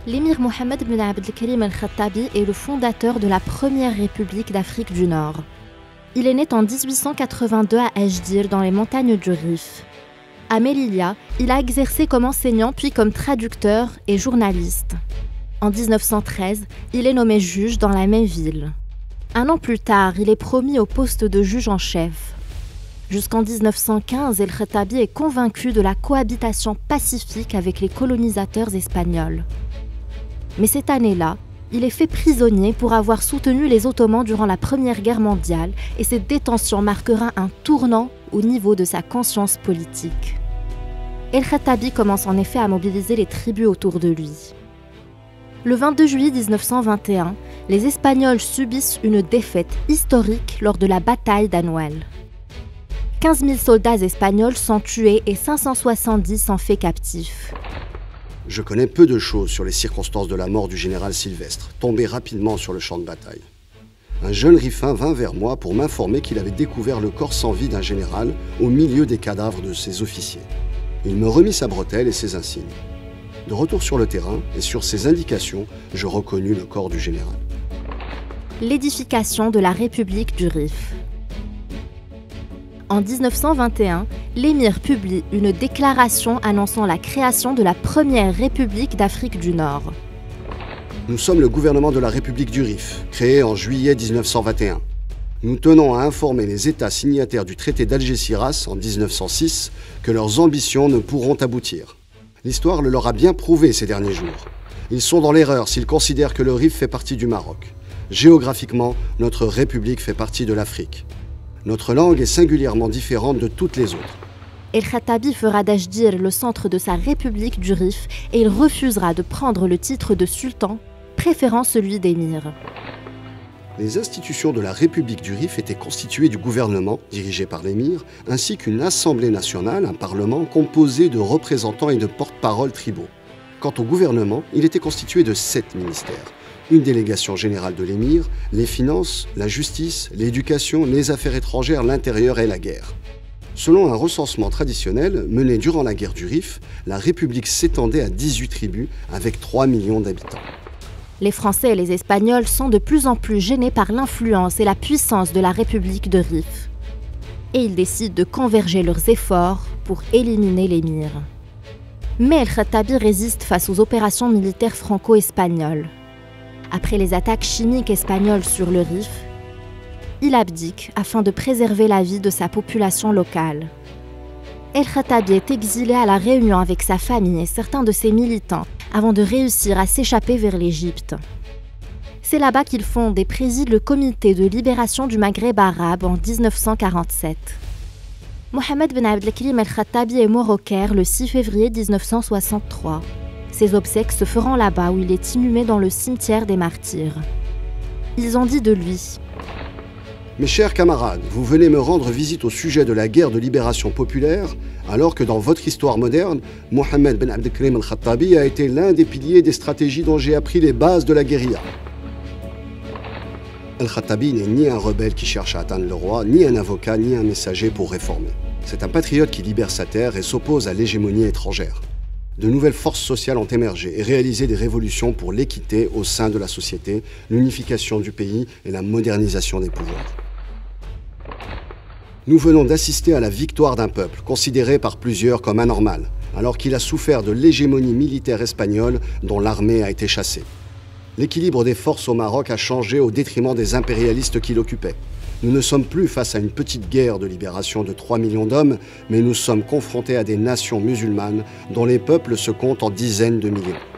L'émir Mohammed Ben Abdelkarim Al-Khattabi est le fondateur de la première république d'Afrique du Nord. Il est né en 1882 à Ajdir, dans les montagnes du Rif. À Melilla, il a exercé comme enseignant puis comme traducteur et journaliste. En 1913, il est nommé juge dans la même ville. Un an plus tard, il est promu au poste de juge en chef. Jusqu'en 1915, El-Khattabi est convaincu de la cohabitation pacifique avec les colonisateurs espagnols. Mais cette année-là, il est fait prisonnier pour avoir soutenu les Ottomans durant la Première Guerre mondiale et cette détention marquera un tournant au niveau de sa conscience politique. El-Khattabi commence en effet à mobiliser les tribus autour de lui. Le 22 juillet 1921, les Espagnols subissent une défaite historique lors de la bataille d'Anouel. 15 000 soldats espagnols sont tués et 570 sont faits captifs. Je connais peu de choses sur les circonstances de la mort du général Sylvestre, tombé rapidement sur le champ de bataille. Un jeune rifin vint vers moi pour m'informer qu'il avait découvert le corps sans vie d'un général au milieu des cadavres de ses officiers. Il me remit sa bretelle et ses insignes. De retour sur le terrain et sur ses indications, je reconnus le corps du général. L'édification de la République du Rif. En 1921, l'émir publie une déclaration annonçant la création de la première République d'Afrique du Nord. Nous sommes le gouvernement de la République du Rif, créé en juillet 1921. Nous tenons à informer les États signataires du traité d'Algésiras en 1906 que leurs ambitions ne pourront aboutir. L'histoire le leur a bien prouvé ces derniers jours. Ils sont dans l'erreur s'ils considèrent que le Rif fait partie du Maroc. Géographiquement, notre République fait partie de l'Afrique. Notre langue est singulièrement différente de toutes les autres. El-Khattabi fera d'Ajdir le centre de sa République du Rif et il refusera de prendre le titre de sultan, préférant celui d'émir. Les institutions de la République du Rif étaient constituées du gouvernement, dirigé par l'émir, ainsi qu'une assemblée nationale, un parlement composé de représentants et de porte-parole tribaux. Quant au gouvernement, il était constitué de 7 ministères. Une délégation générale de l'émir, les finances, la justice, l'éducation, les affaires étrangères, l'intérieur et la guerre. Selon un recensement traditionnel mené durant la guerre du Rif, la République s'étendait à 18 tribus avec 3 millions d'habitants. Les Français et les Espagnols sont de plus en plus gênés par l'influence et la puissance de la République de Rif. Et ils décident de converger leurs efforts pour éliminer l'émir. Mais El-Khattabi résiste face aux opérations militaires franco-espagnoles. Après les attaques chimiques espagnoles sur le Rif, il abdique afin de préserver la vie de sa population locale. El-Khattabi est exilé à La Réunion avec sa famille et certains de ses militants avant de réussir à s'échapper vers l'Égypte. C'est là-bas qu'il fonde et préside le comité de libération du Maghreb arabe en 1947. Mohammed Ben Abdelkarim El-Khattabi est mort au Caire le 6 février 1963. Ses obsèques se feront là-bas où il est inhumé dans le cimetière des martyrs. Ils ont dit de lui: Mes chers camarades, vous venez me rendre visite au sujet de la guerre de libération populaire, alors que dans votre histoire moderne, Mohammed Ben Abdelkarim Al-Khattabi a été l'un des piliers des stratégies dont j'ai appris les bases de la guérilla. Al-Khattabi n'est ni un rebelle qui cherche à atteindre le roi, ni un avocat, ni un messager pour réformer. C'est un patriote qui libère sa terre et s'oppose à l'hégémonie étrangère. De nouvelles forces sociales ont émergé et réalisé des révolutions pour l'équité au sein de la société, l'unification du pays et la modernisation des pouvoirs. Nous venons d'assister à la victoire d'un peuple, considéré par plusieurs comme anormal, alors qu'il a souffert de l'hégémonie militaire espagnole dont l'armée a été chassée. L'équilibre des forces au Maroc a changé au détriment des impérialistes qui l'occupaient. Nous ne sommes plus face à une petite guerre de libération de 3 millions d'hommes, mais nous sommes confrontés à des nations musulmanes dont les peuples se comptent en dizaines de millions.